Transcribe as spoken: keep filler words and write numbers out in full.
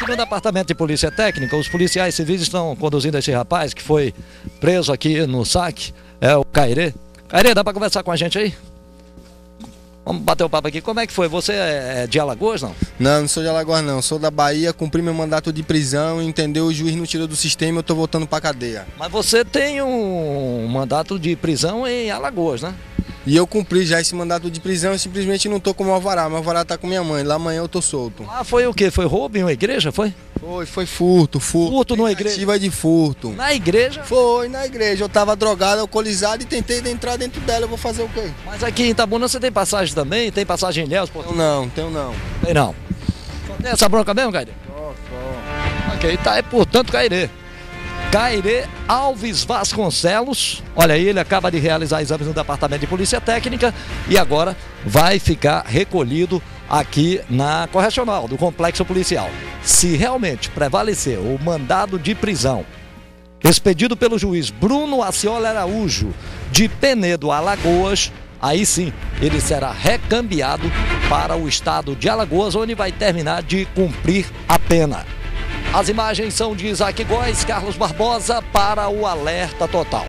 Aqui no Departamento de Polícia Técnica, os policiais civis estão conduzindo esse rapaz que foi preso aqui no saque, é o Cairê. Cairê, dá para conversar com a gente aí? Vamos bater o papo aqui. Como é que foi? Você é de Alagoas, não? Não, não sou de Alagoas não. Sou da Bahia, cumpri meu mandato de prisão, entendeu? O juiz não tirou do sistema, eu tô voltando pra cadeia. Mas você tem um mandato de prisão em Alagoas, né? E eu cumpri já esse mandato de prisão e simplesmente não tô com o meu alvará. Meu alvará tá com minha mãe. Lá amanhã eu tô solto. Ah, foi o quê? Foi roubo em uma igreja, foi? Foi, foi furto, furto. Furto numa igreja? Tentativa de furto. Na igreja? Foi, na igreja. Eu tava drogado, alcoolizado e tentei entrar dentro dela. Eu vou fazer o quê? Mas aqui em Itabuna você tem passagem também? Tem passagem em Ilhéus? Tenho não, tenho não. Tem não. Só tem essa bronca mesmo, Cairê? Só, só. Ok, tá aí, portanto, Cairê. Cairê Alves Vasconcelos, olha aí, ele acaba de realizar exames no Departamento de Polícia Técnica e agora vai ficar recolhido aqui na Correcional do Complexo Policial. Se realmente prevalecer o mandado de prisão expedido pelo juiz Bruno Aciola Araújo de Penedo, Alagoas, aí sim ele será recambiado para o estado de Alagoas, onde vai terminar de cumprir a pena. As imagens são de Isaac Góes, Carlos Barbosa para o Alerta Total.